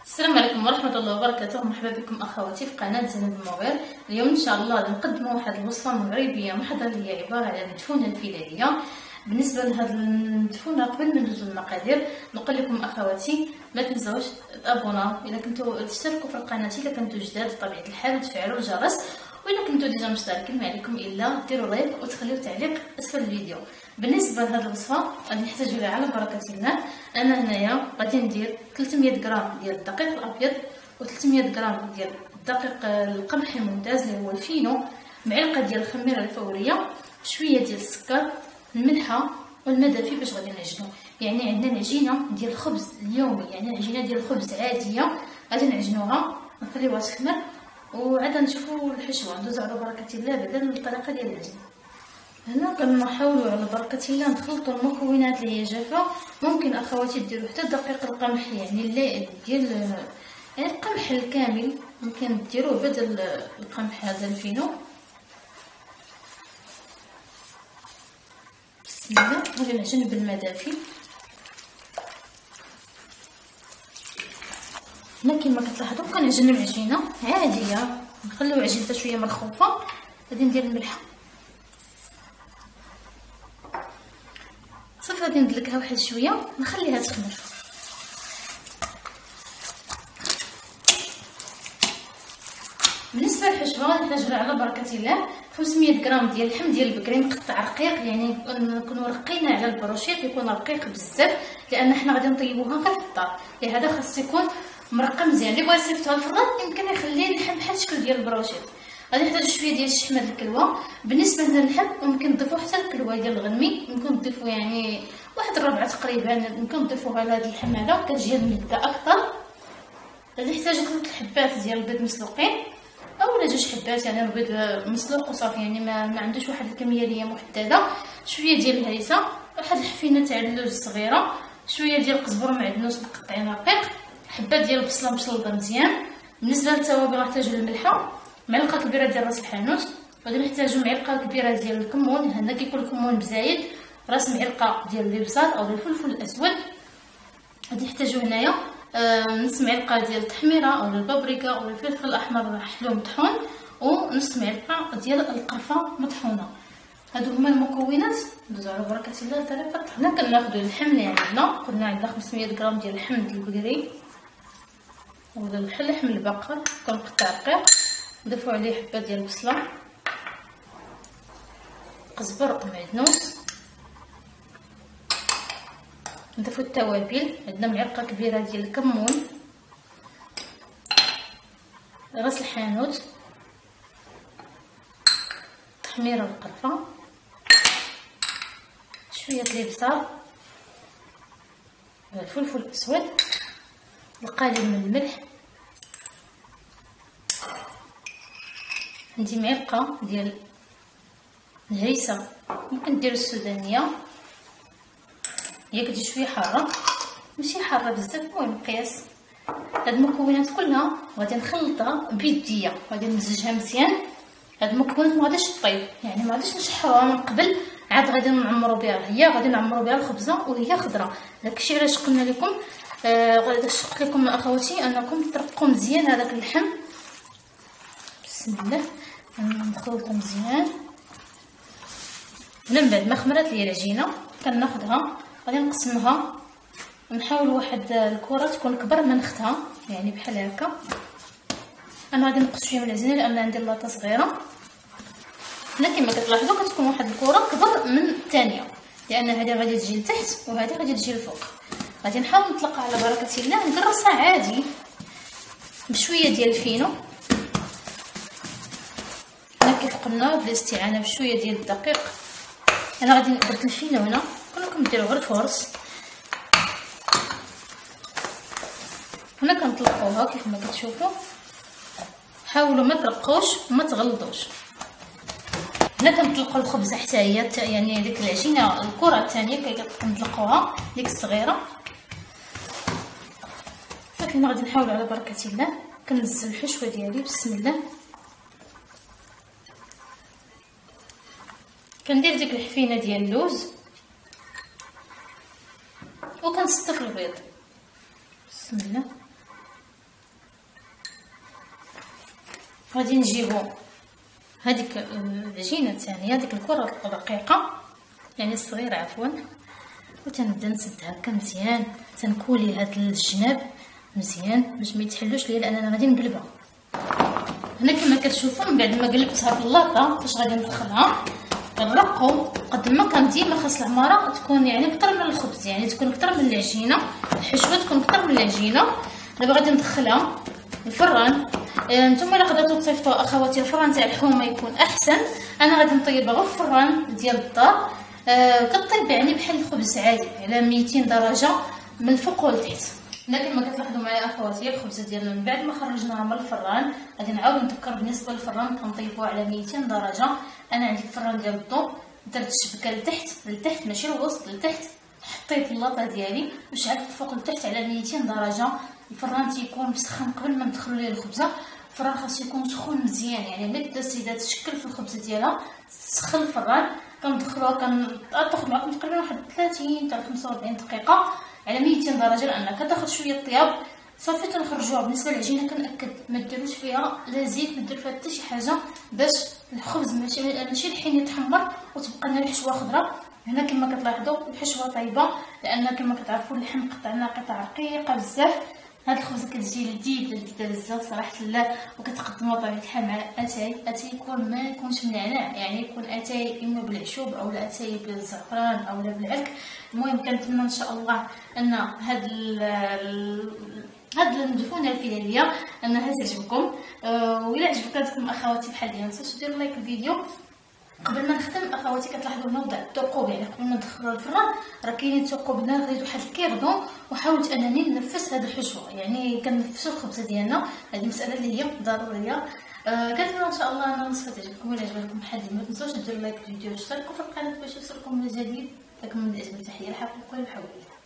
السلام عليكم ورحمة الله وبركاته. مرحبا بكم أخواتي في قناة زينب المغير. اليوم إن شاء الله غادي نقدموا واحد الوصفة مغربية محضة اللي هي عبارة على المدفونة الفيلالية. بالنسبة لهاد المدفونة قبل ما ندوزو المقادير نقول لكم أخواتي ما تنساوش تابوناو إذا كنتو تشتركوا في القناة إذا كنتو جداد بطبيعة الحال وتفعلوا الجرس، وإذا كنتو ديجا مشتركين ما عليكم إلا ديروا لايك وتخليو تعليق أسفل الفيديو. بالنسبه لهاد الوصفه غادي نحتاجو لها على بركه الله. انا هنايا غادي ندير 300 غرام ديال الدقيق الابيض و300 غرام ديال الدقيق القمحي الممتاز اللي هو الفينو، معلقه ديال الخميره الفوريه، شويه ديال السكر، الملحه والماء دافي باش غادي نعجنو. يعني عندنا العجينه ديال الخبز اليومي، يعني العجينه ديال الخبز عاديه غادي نعجنوها نخليوها تخمر وعاد نشوفوا الحشوه. ندوزو على بركه الله بعدا الطريقه ديال العجين. هنا كنحاولوا على بركه الله نخلطوا المكونات اللي هي جافه. ممكن اخواتي ديروا حتى دقيق القمح، يعني اللي ديال يعني القمح الكامل ممكن ديروه بدل القمح هذا الفينو. بسم الله. غادي نعجن بالماء دافي. هنا كما كتلاحظوا كنعجن العجينه عاديه، نخليو عجينتها شويه مرخوفه. غادي ندير الملح صافي، غادي ندلكها واحد شويه نخليها تخمر. بالنسبه للحشوه غادي نحتاجو على بركه الله 500 غرام ديال اللحم ديال البكري مقطع رقيق، يعني نكونوا رقينا على البروشيط يكون رقيق بزاف لان حنا غادي نطيبوها غير في الدار، لهذا خاص يكون مرقم مزيان. اللي بغا يصيفطوها الفران يمكن يخلي اللحم بحال الشكل ديال البروشيط. غادي نحتاجو شويه ديال الشحمه ديال الكلوه. بالنسبه للحم ممكن نضيفو حتى الكلوه ديال الغنمي، ممكن نضيفو يعني واحد الربعه تقريبا، ممكن نضيفوها لهاد اللحم هذا كتجي المده اكثر. غادي نحتاجو 3 حبات ديال البيض مسلوقين اولا 2 حبات، يعني البيض مسلوق وصافي، يعني ما عندوش واحد الكميه اللي هي محدده. شويه ديال الهريسه، واحد الحفينه تاع اللوز صغيره، شويه ديال القزبر معدنوس مقطعين رقيق، حبه ديال البصله مشلضه مزيان. بالنسبه للتوابل غنحتاجو الملحه، معلقه كبيره ديال راس الحانوت، غادي نحتاجو معلقه كبيره ديال الكمون، هنا كيكون الكمون مزايد، راس معلقه ديال البصل او الفلفل الاسود. غادي نحتاجو هنايا نص معلقه ديال التحميره او البابريكا او الفلفل الاحمر حلو مطحون، ونص معلقه ديال القرفه مطحونه. هادو هما المكونات. ندوزو على بركه الله الطريقه. هنا كناخذوا اللحم اللي عندنا، قلنا عندنا 500 غرام ديال اللحم ديال البقري ولا لحم البقر كنقطع رقيق، نضيفو عليه حبه ديال البصله، قزبر ومعدنوس، نضيفو التوابل. عندنا معلقه كبيره ديال الكمون، راس الحانوت، تحميره القرفه، شويه ديال البصل، الفلفل الاسود، القليل من الملح، عندي معلقه ديال الهريسه ممكن ديروا السودانيه، هي كتجي شويه حاره ماشي حاره بزاف، المهم قياس. هاد المكونات كلها غادي نخلطها بيديه، غادي نمزجها مزيان. هاد المكونات ما غاديش طيب، يعني ما غاديش نشحروها من قبل عاد غادي نعمروا بها، هي غادي نعمروا بها الخبزه وهي خضره. داكشي علاش قلنا لكم غادي نشق لكم اخواتي انكم ترقوا مزيان هذاك اللحم. بسم الله. نخلطو مزيان. من بعد ما خمرات لي العجينه كناخذها غادي نقسمها ونحاول واحد الكره تكون كبر من اختها، يعني بحال هكا. انا غادي نقص شويه من العجينه لان عندي لاطه صغيره. هنا كما كتلاحظوا كتكون واحد الكره كبر من الثانيه، لان هذه غادي تجي لتحت وهذه غادي تجي لفوق. غادي نحاول نطلقها على بركه الله، نقرصها عادي بشويه ديال الفينو. هنا كيف قلنا بالاستعانه بشويه ديال الدقيق. انا غادي درت الفينو هنا، كلكم ديروا غير فرص. هنا كنطلقوها كيف ما كتشوفوا، حاولوا ما ترقوش وما تغلظوش. هنا كنطلقوا الخبزه حتى هي، يعني ديك العجينه الكره الثانيه كنطلقوها ديك الصغيره. صافي هنا غادي نحاول على بركه الله كنزل الحشوه ديالي. بسم الله. كندير ديك الحفينه ديال اللوز وكنصطف البيض. بسم الله. غادي نجيبو هذيك العجينه الثانيه، ديك الكره الرقيقه يعني الصغيره عفوا، وتنبدا نسد هكا مزيان، تنكولي هاد الجناب مزيان باش ما يتحلوش ليا، لان انا غادي نقلبها. هنا كما كتشوفوا من بعد ما قلبتها في اللاطه فاش غادي ندخلها كنرقو. قد ما كان ديما خاص العماره تكون يعني اكثر من الخبز، يعني تكون اكثر من العجينه، الحشوه تكون اكثر من العجينه. دابا غادي ندخلها الفران. نتوما الا قدرتوا تصيفطوا اخواتي الفران تاع الحومه يكون احسن. انا غادي نطيبها غير في الفران ديال الدار، كطيب يعني بحال الخبز عادي على 200 درجه من الفوق والتحت. لكن ما كتلاحظوا معايا اخواتي الخبزه ديالنا من بعد ما خرجناها من الفران غادي نعاود نذكر بالنسبه للفران كنطيبوها على 200 درجه. انا عندي الفران ديال الضو درت الشبكه لتحت ماشي الوسط، لتحت. حطيت اللاطه ديالي وشعلت الفوق لتحت على 200 درجه. الفران تيكون مسخن قبل ما ندخلوا ليه الخبزه. الفران خاصو يكون سخون مزيان، يعني ملي تبدا السيده تشكل في الخبزه ديالها تسخن الفران. كندخلوها كتاخذ معكم تقريبا واحد 30 حتى 45 دقيقه على 200 درجه، لان كتاخذ شويه طياب. صافي تنخرجوها. بالنسبه للعجينه كنأكد ما ديروش فيها لا زيت، ما ديروا فيها حتى شي حاجه باش الخبز ماشي الحين يتحمر وتبقى لنا الحشوه خضراء. هنا كما كتلاحظوا الحشوه طيبه، لان كما كتعرفوا اللحم قطعنا قطع رقيقه بزاف. هاد الخبزه كتجي لذيذه بزاف صراحه لله، وكتقدموا بطبيعه الحال مع اتاي يكون ما يكونش منعناع، يعني يكون اتاي اما بالعشوب او اتاي بالزعفران او بالعلك. المهم كنتمنى ان شاء الله ان هاد المدفونه الفلاليه انها تعجبكم. وإلا عجبتكم اخواتي بحال ديالي متنساوش ديروا لايك الفيديو. قبل ما نختم اخواتي كتلاحظوا نوضع الثقوب، يعني قبل ما ندخلوا الفران راه كاينين ثقوب. هنا خديت واحد الكيردون وحاولت انني ننفس هذه الحشوه، يعني كنفسوا الخبزه ديالنا. هذه مساله اللي هي ضروريه. كنتمنى ان شاء الله ان الوصفه تعجبكم. ولا عجبتكم بحال ديما ما تنساوش ديروا لايك الفيديو وتشتركوا في القناه باش يوصلكم الجديد. لكم من اجمل تحيه الحقيقه والحول.